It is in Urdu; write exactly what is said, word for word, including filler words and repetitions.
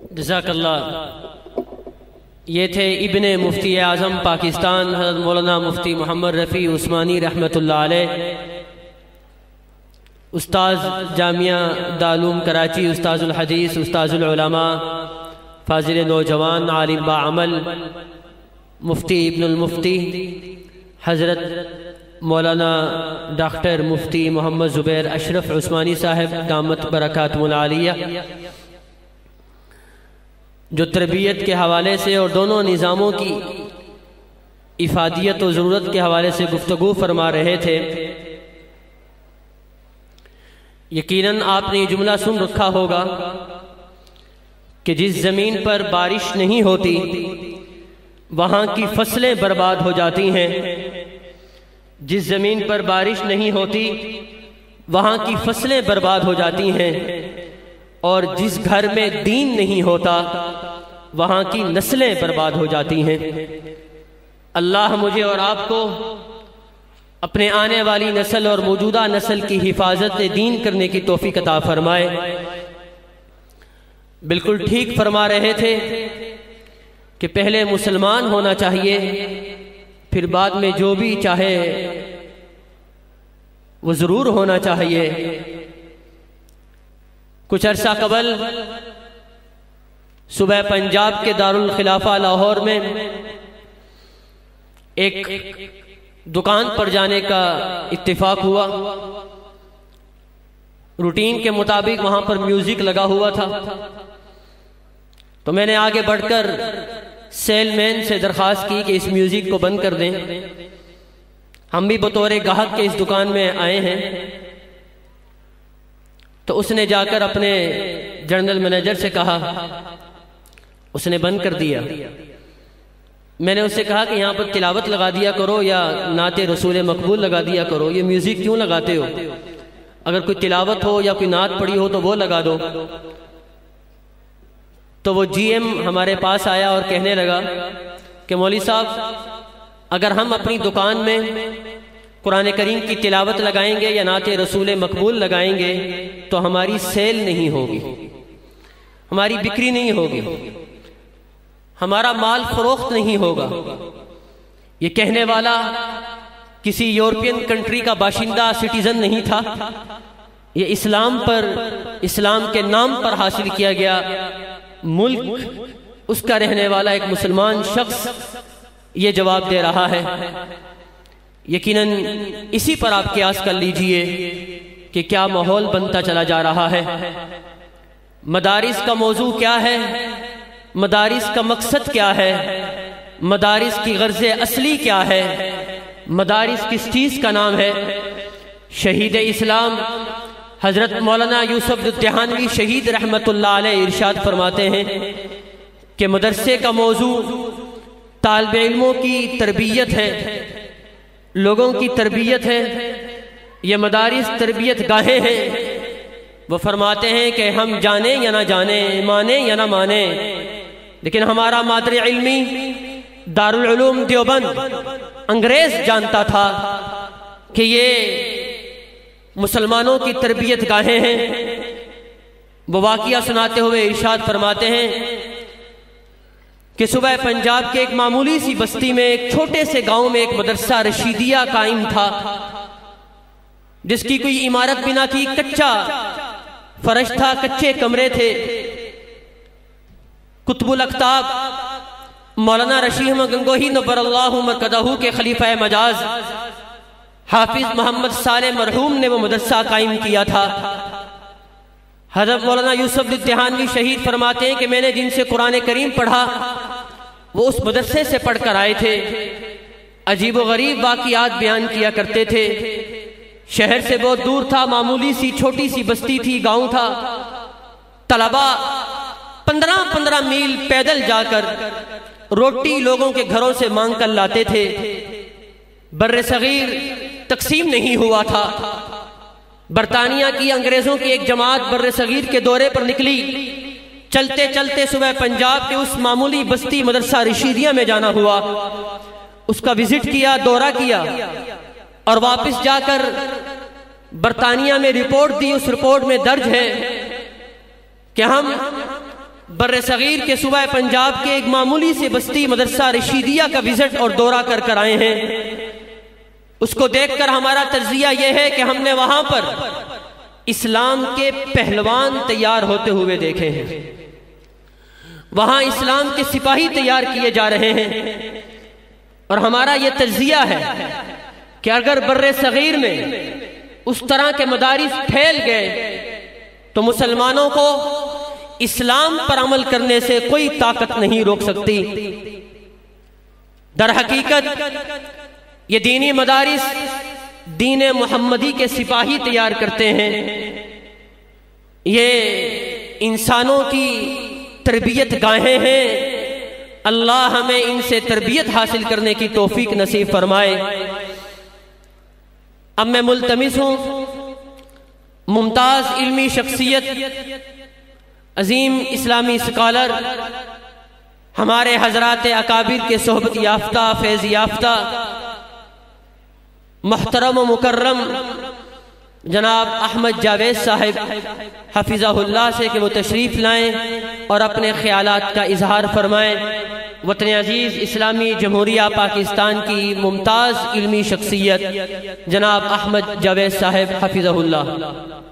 جزاک اللہ۔ یہ تھے ابن مفتی اعظم پاکستان حضرت مولانا مفتی محمد رفیع عثمانی رحمۃ اللہ علیہ، استاذ جامعہ دارالعلوم کراچی، استاذ الحدیث، استاذ العلماء، فاضل نوجوان، عالم باعمل، مفتی ابن المفتی حضرت مولانا ڈاکٹر مفتی محمد زبیر اشرف عثمانی صاحب دامت برکاتہم العالیہ، جو تربیت کے حوالے سے اور دونوں نظاموں کی افادیت و ضرورت کے حوالے سے گفتگو فرما رہے تھے۔ یقیناً آپ نے یہ جملہ سن رکھا ہوگا کہ جس زمین پر بارش نہیں ہوتی وہاں کی فصلیں برباد ہو جاتی ہیں، جس زمین پر بارش نہیں ہوتی وہاں کی فصلیں برباد ہو جاتی ہیں، اور جس گھر میں دین نہیں ہوتا وہاں کی نسلیں برباد ہو جاتی ہیں۔ اللہ مجھے اور آپ کو اپنے آنے والی نسل اور موجودہ نسل کی حفاظت دین کرنے کی توفیق عطا فرمائے۔ بالکل ٹھیک فرما رہے تھے کہ پہلے مسلمان ہونا چاہیے، پھر بعد میں جو بھی چاہے وہ ضرور ہونا چاہیے۔ کچھ عرصہ قبل صوبہ پنجاب کے دارالخلافہ لاہور میں ایک دکان پر جانے کا اتفاق ہوا۔ روٹین کے مطابق وہاں پر میوزک لگا ہوا تھا، تو میں نے آگے بڑھ کر سیل مین سے درخواست کی کہ اس میوزک کو بند کر دیں، ہم بھی بطور گاہک کے اس دکان میں آئے ہیں۔ تو اس نے جا کر اپنے جنرل مینیجر سے کہا، اس نے بند کر دیا۔ میں نے اس سے کہا کہ یہاں پر تلاوت لگا دیا کرو یا نعت رسول مقبول لگا دیا کرو، یہ میوزک کیوں لگاتے ہو؟ اگر کوئی تلاوت ہو یا کوئی نعت پڑھی ہو تو وہ لگا دو۔ تو وہ جی ایم ہمارے پاس آیا اور کہنے لگا کہ مولوی صاحب، اگر ہم اپنی دکان میں قرآن کریم کی تلاوت لگائیں گے یا نعت رسول مقبول لگائیں گے تو ہماری سیل نہیں ہوگی، ہماری بکری نہیں ہوگی، ہمارا مال فروخت نہیں ہوگا۔ یہ کہنے والا کسی یورپین کنٹری کا باشندہ سٹیزن نہیں تھا، یہ اسلام پر، اسلام کے نام پر حاصل کیا گیا ملک، اس کا رہنے والا ایک مسلمان شخص یہ جواب دے رہا ہے۔ یقیناً اسی پر آپ قیاس کر لیجئے کہ کیا ماحول بنتا چلا جا رہا ہے۔ مدارس کا موضوع کیا ہے؟ مدارس کا مقصد کیا ہے؟ مدارس کی غرض اصلی کیا ہے؟ مدارس کس چیز کا نام ہے؟ شہید اسلام حضرت مولانا یوسف دہانوی شہید رحمت اللہ علیہ ارشاد فرماتے ہیں کہ مدرسے کا موضوع طالب علموں کی تربیت ہے، لوگوں کی تربیت ہے، یہ مدارس تربیت گاہیں ہیں۔ وہ فرماتے ہیں کہ ہم جانیں یا نہ جانیں، مانیں یا نہ مانیں، لیکن ہمارا مادر علمی دارالعلوم دیوبند انگریز جانتا تھا کہ یہ مسلمانوں کی تربیت گاہیں ہیں۔ وہ واقعہ سناتے ہوئے ارشاد فرماتے ہیں کہ صوبہ پنجاب کے ایک معمولی سی بستی میں ایک چھوٹے سے گاؤں میں ایک مدرسہ رشیدیہ قائم تھا، جس کی کوئی عمارت بھی نہ تھی، کچا فرش تھا، کچے کمرے تھے۔ قطب الاقطاب مولانا رشید احمد گنگوہی نبر اللہ مرکزہ کے خلیفہ مجاز حافظ محمد صالح مرحوم نے وہ مدرسہ قائم کیا تھا۔ حضرت مولانا یوسف دہانوی شہید فرماتے ہیں کہ میں نے جن سے قرآن کریم پڑھا وہ اس مدرسے سے پڑھ کر آئے تھے، عجیب و غریب واقعات بیان کیا کرتے تھے۔ شہر سے بہت دور تھا، معمولی سی چھوٹی سی بستی تھی، گاؤں تھا۔ طلبہ پندرہ پندرہ میل پیدل جا کر روٹی لوگوں کے گھروں سے مانگ کر لاتے تھے۔ بر صغیر تقسیم نہیں ہوا تھا۔ برطانیہ کی انگریزوں کی ایک جماعت بر صغیر کے دورے پر نکلی، چلتے چلتے صوبہ پنجاب کے اس معمولی بستی مدرسہ رشیدیہ میں جانا ہوا، اس کا وزٹ کیا، دورہ کیا، اور واپس جا کر برطانیہ میں رپورٹ دی۔ اس رپورٹ میں درج ہے کہ ہم بر صغیر کے صوبہ پنجاب کے ایک معمولی سے بستی مدرسہ رشیدیہ کا وزٹ اور دورہ کر کر آئے ہیں، اس کو دیکھ کر ہمارا تجزیہ یہ ہے کہ ہم نے وہاں پر اسلام کے پہلوان تیار ہوتے ہوئے دیکھے ہیں، وہاں اسلام کے سپاہی تیار کیے جا رہے ہیں، اور ہمارا یہ تجزیہ ہے کہ اگر بر صغیر میں اس طرح کے مدارس پھیل گئے تو مسلمانوں کو اسلام پر عمل کرنے سے کوئی طاقت نہیں روک سکتی۔ در حقیقت یہ دینی مدارس دین محمدی کے سپاہی تیار کرتے ہیں، یہ انسانوں کی تربیت گاہیں ہیں، اللہ ہمیں ان سے تربیت حاصل کرنے کی توفیق نصیب فرمائے۔ اب میں ملتمس ہوں ممتاز علمی شخصیت، عظیم اسلامی اسکالر، ہمارے حضرات اکابر کے صحبت یافتہ فیض یافتہ محترم و مکرم جناب احمد جاوید صاحب حفظہ اللہ سے کہ وہ تشریف لائیں اور اپنے خیالات کا اظہار فرمائیں۔ وطن عزیز اسلامی جمہوریہ پاکستان کی ممتاز علمی شخصیت جناب احمد جاوید صاحب حفظہ اللہ۔